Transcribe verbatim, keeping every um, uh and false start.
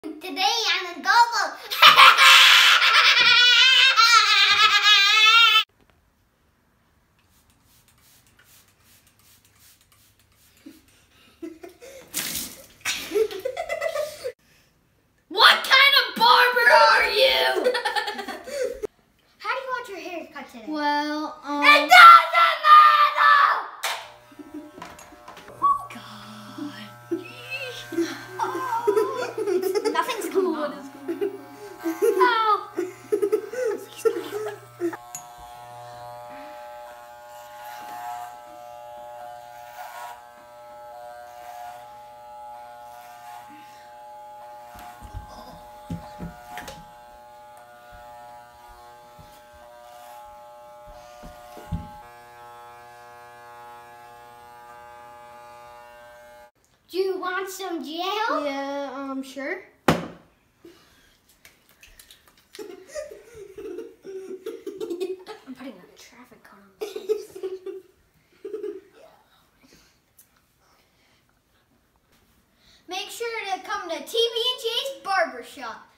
Today I'm a gobble. What kind of barber are you? How do you want your hair cut today? Well, um... It doesn't matter! Oh, God. Oh. Nothing's coming What on. is going on? Oh. Do you want some gel? Yeah, um, sure. I'm putting a traffic cone on his face. Make sure to come to T B and J's Barbershop.